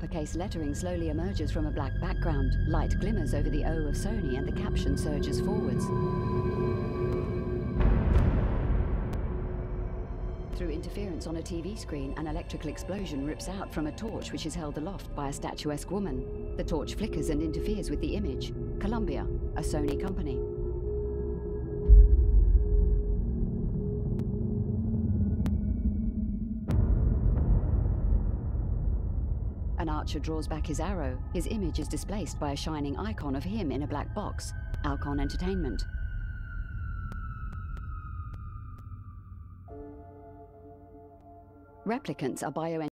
uppercase lettering slowly emerges from a black background. Light glimmers over the O of Sony and the caption surges forwards. Through interference on a TV screen, an electrical explosion rips out from a torch which is held aloft by a statuesque woman. The torch flickers and interferes with the image. Columbia, a Sony company. An archer draws back his arrow. His image is displaced by a shining icon of him in a black box. Alcon Entertainment. Replicants are